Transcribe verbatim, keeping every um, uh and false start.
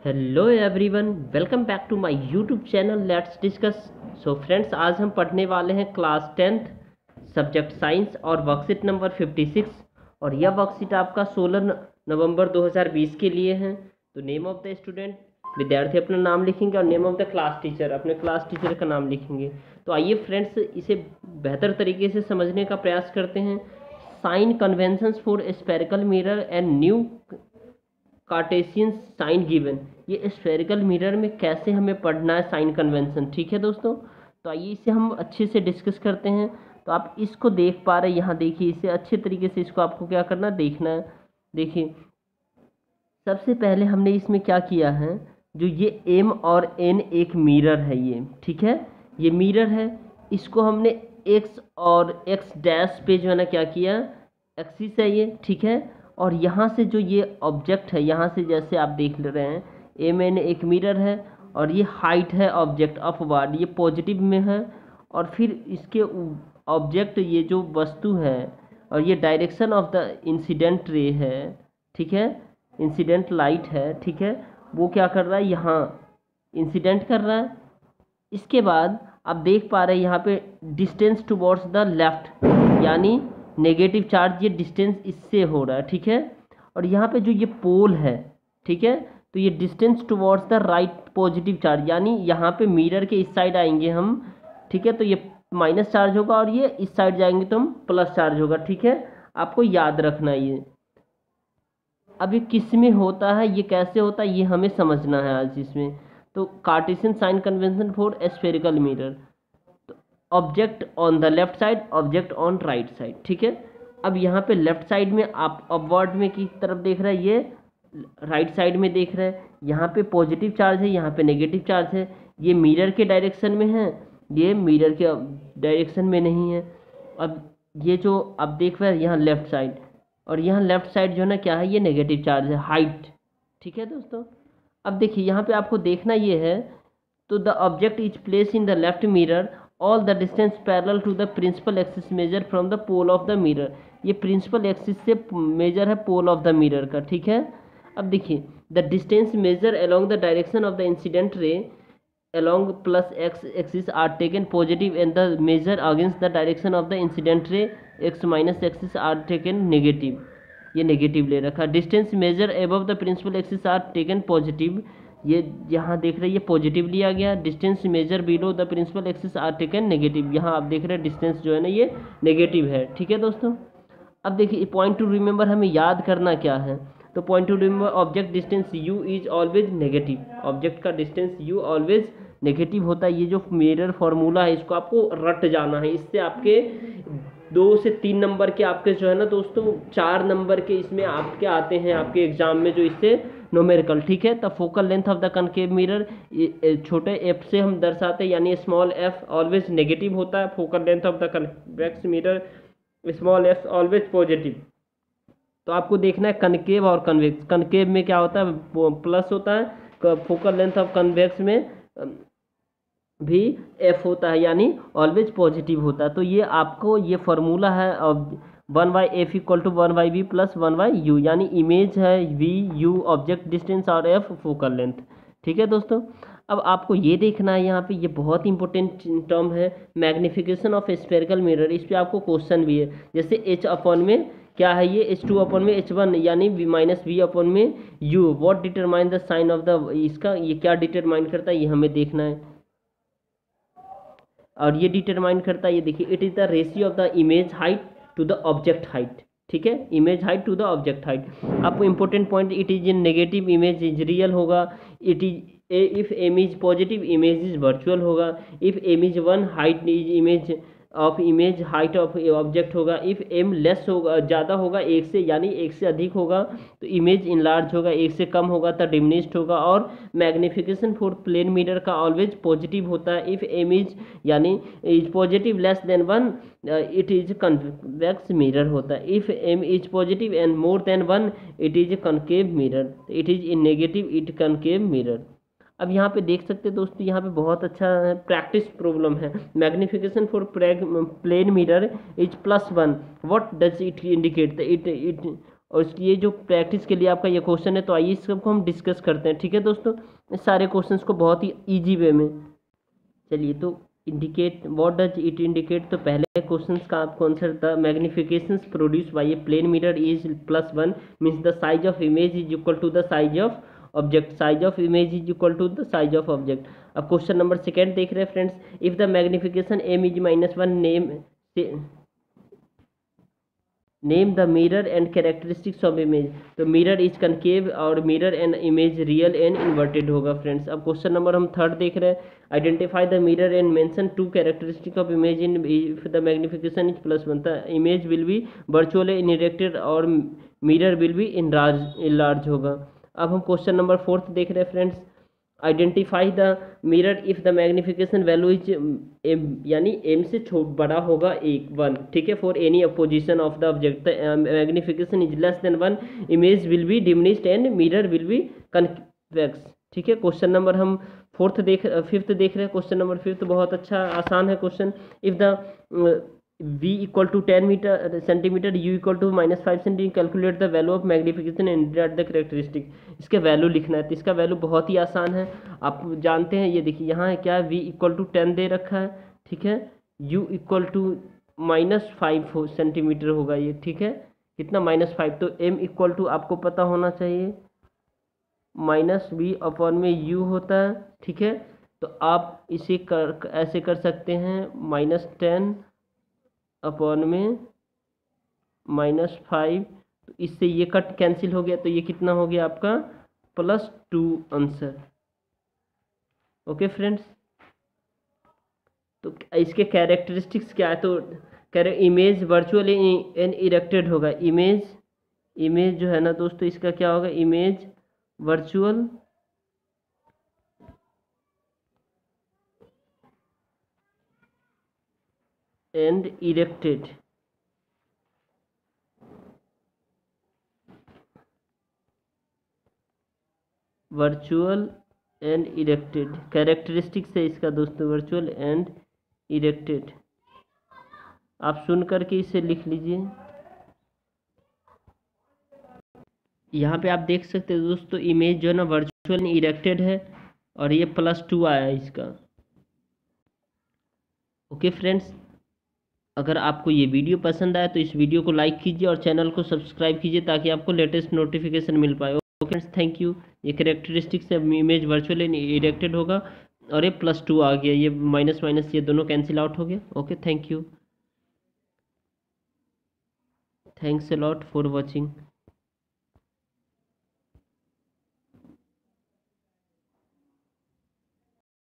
Hello everyone, welcome back to my YouTube channel let's discuss. So friends, आज हम पढ़ने वाले हैं क्लास टेंथ सब्जेक्ट साइंस और वर्कशीट नंबर फिफ्टी सिक्स। और यह वर्कशीट आपका सोलह नवंबर दो हज़ार बीस के लिए है। तो नेम ऑफ द स्टूडेंट, विद्यार्थी अपना नाम लिखेंगे और name of the class teacher, अपने क्लास टीचर का नाम लिखेंगे। तो आइए फ्रेंड्स, इसे बेहतर तरीके से समझने का प्रयास करते हैं। Sign conventions for spherical mirror and new cartesian sign given. ये स्फेरिकल मिरर में कैसे हमें पढ़ना है साइन कन्वेंशन, ठीक है दोस्तों। तो आइए इसे हम अच्छे से डिस्कस करते हैं। तो आप इसको देख पा रहे हैं, यहाँ देखिए, इसे अच्छे तरीके से इसको आपको क्या करना है, देखना है। देखिए, सबसे पहले हमने इसमें क्या किया है, जो ये एम और एन एक मिरर है, ये ठीक है, ये मिरर है। इसको हमने एक्स और एक्स डैश पे जो है ना क्या किया, एक्सिस है ये, ठीक है। और यहाँ से जो ये ऑब्जेक्ट है, यहाँ से जैसे आप देख ले रहे हैं, एम एन एक मिरर है और ये हाइट है ऑब्जेक्ट अपवर्ड, ये पॉजिटिव में है। और फिर इसके ऑब्जेक्ट, ये जो वस्तु है, और ये डायरेक्शन ऑफ द इंसिडेंट रे है, ठीक है, इंसिडेंट लाइट है, ठीक है, वो क्या कर रहा है, यहाँ इंसिडेंट कर रहा है। इसके बाद आप देख पा रहे हैं यहाँ पे डिस्टेंस टुवर्ड्स द लेफ्ट, यानी नेगेटिव चार्ज, ये डिस्टेंस इससे हो रहा है, ठीक है। और यहाँ पे जो ये पोल है, ठीक है, तो ये distance towards the right positive charge, यानी यहाँ पे मिरर के इस साइड आएंगे हम, ठीक है, तो ये माइनस चार्ज होगा और ये इस साइड जाएंगे तो हम प्लस चार्ज होगा, ठीक है। आपको याद रखना है ये। अब ये किस में होता है, ये कैसे होता है, ये हमें समझना है आज इसमें। तो cartesian sign convention for spherical mirror, object on the left side, object on right side, ठीक है। अब यहाँ पे लेफ्ट साइड में आप अपवर्ड में की तरफ देख रहे हैं, ये राइट साइड में देख रहे हैं। यहाँ पे पॉजिटिव चार्ज है, यहाँ पे नेगेटिव चार्ज है। ये मिरर के डायरेक्शन में है, ये मिरर के डायरेक्शन में नहीं है। अब ये जो आप देख रहे हैं यहाँ लेफ्ट साइड, और यहाँ लेफ्ट साइड जो है ना क्या है, ये नेगेटिव चार्ज है, हाइट, ठीक है दोस्तों। अब देखिए यहाँ पे आपको देखना ये है, तो the object is place in the left mirror, all the distance parallel to the principal axis measure from the pole of the mirror. ये प्रिंसिपल एक्सिस से मेजर है पोल ऑफ द मिरर का, ठीक है। अब देखिए, the distance measure along the direction of the incident ray along plus x axis are taken positive and the measure against the direction of the incident ray x minus axis are taken negative, ये negative ले रखा। Distance measure above the principal axis are taken positive, ये यहाँ देख रहे हैं ये positive लिया गया। Distance measure below the principal axis are taken negative, यहाँ आप देख रहे हैं डिस्टेंस जो है ना ये नेगेटिव है, ठीक है दोस्तों। अब देखिए, पॉइंट टू रिमेंबर हमें याद करना क्या है, तो point to remember object distance u is always negative, object का डिस्टेंस u ऑलवेज नेगेटिव होता है। ये जो मिरर फॉर्मूला है, इसको आपको रट जाना है, इससे आपके दो से तीन नंबर के आपके जो है ना दोस्तों, चार नंबर के इसमें आपके आते हैं आपके एग्जाम में, जो इससे न्यूमेरिकल, ठीक है। The focal length of the concave mirror, छोटे एफ से हम दर्शाते हैं, यानी स्मॉल एफ ऑलवेज नेगेटिव होता है। Focal length of the convex mirror, small F always positive. तो आपको देखना है कनकेव और कन्वेक्स। कनकेव में क्या होता है, प्लस होता है। फोकल लेंथ ऑफ कन्वेक्स में भी एफ होता है, यानी ऑलवेज पॉजिटिव होता है। तो ये आपको ये फार्मूला है, one by F equal to one by V plus one by U, यानी इमेज है वी, यू ऑब्जेक्ट डिस्टेंस और एफ फोकल लेंथ, ठीक है दोस्तों। अब आपको ये देखना है, यहाँ पे ये बहुत इंपॉर्टेंट टर्म है, मैग्निफिकेशन ऑफ स्फेरिकल मिरर। इस पर आपको क्वेश्चन भी है, जैसे एच अपॉन में क्या है, ये एच टू अपॉन में एच वन, यानी वी माइनस वी अपॉन में U. What determine the sign of the, इसका ये क्या डिटरमाइन करता है, ये हमें देखना है। और ये डिटरमाइन करता है, ये देखिए, it is the ratio of the image height to the object height, ठीक है, image height to the object height. आपको important point, it is in negative, image is real होगा। It is if M is positive, image is virtual होगा। If M is one, height is image of image height of object होगा। If M less होगा, ज़्यादा होगा एक से, यानी एक से अधिक होगा तो इमेज इनलार्ज होगा, एक से कम होगा तो डिमिनिश्ड होगा। और मैग्निफिकेशन फॉर प्लेन मिरर का ऑलवेज पॉजिटिव होता है। इफ एम इज यानी is positive less than one, it is convex mirror होता है। If M is positive and more than one, it is concave mirror. It is in negative, it concave mirror. अब यहाँ पे देख सकते हैं दोस्तों, यहाँ पे बहुत अच्छा प्रैक्टिस प्रॉब्लम है। Magnification for plane mirror is plus one, what does it indicate, it it और इसकी ये जो प्रैक्टिस के लिए आपका ये क्वेश्चन है, तो आइए इस सबको हम डिस्कस करते हैं। ठीक है दोस्तों, इस सारे क्वेश्चंस को बहुत ही ईजी वे में। चलिए, तो indicate, what does it indicate, तो पहले क्वेश्चन का आपको answer, the magnification produce by a plane mirror is plus one means the size of image is equal to the size of object, size of image is equal to the size of object. अब question number second देख रहे हैं friends, if the magnification M is minus one name name the mirror and characteristics of image, तो mirror is concave और mirror and image real and inverted होगा friends. अब question number हम third देख रहे हैं, identify the mirror and mention two characteristic of image in if the magnification is plus one, the image will be virtual erected और mirror will be enlarge enlarge होगा। अब हम question number fourth देख रहे हैं friends, identify the mirror if the magnification value is M, यानी M से छोट बड़ा होगा एक वन, ठीक है, for any position of the object magnification is less than one, image will be diminished and mirror will be convex. ठीक है, क्वेश्चन नंबर हम फोर्थ देख फिफ्थ देख रहे हैं। क्वेश्चन नंबर फिफ्थ बहुत अच्छा आसान है question, if the v equal to ten meter centimeter, u equal to minus five centimeter, calculate the value of magnification and the characteristic. इसके वैल्यू लिखना है, तो इसका वैल्यू बहुत ही आसान है, आप जानते हैं। ये देखिए यहाँ है क्या, v इक्वल टू टेन दे रखा है, ठीक है, u equal to minus five centimeter होगा ये, ठीक है, कितना, माइनस फाइव, तो m इक्वल टू आपको पता होना चाहिए माइनस वी अपॉन में u होता है, ठीक है। तो आप इसे कर ऐसे कर सकते हैं, माइनस टेन अपॉन में माइनस फाइव, तो इससे ये कट कैंसिल हो गया, तो ये कितना हो गया आपका, plus two answer. Okay friends, तो इसके कैरेक्टरिस्टिक्स क्या है, तो इमेज वर्चुअल एंड इरेक्टेड होगा, इमेज इमेज जो है ना दोस्तों, इसका क्या होगा, image virtual and erected, virtual and erected characteristics है इसका दोस्तों, वर्चुअल एंड इरेक्टेड। आप सुन करके इसे लिख लीजिए। यहाँ पे आप देख सकते हो दोस्तों, इमेज जो है ना वर्चुअल इरेक्टेड है और ये प्लस टू आया है इसका। ओके फ्रेंड्स, अगर आपको ये वीडियो पसंद आए तो इस वीडियो को लाइक कीजिए और चैनल को सब्सक्राइब कीजिए ताकि आपको लेटेस्ट नोटिफिकेशन मिल पाए। Okay friends, thank you. ये कैरेक्टरिस्टिक्स से इमेज वर्चुअल इरेक्टेड होगा और ये प्लस टू आ गया, ये माइनस माइनस ये दोनों कैंसिल आउट हो गया। Okay, thank you, thanks a lot for watching.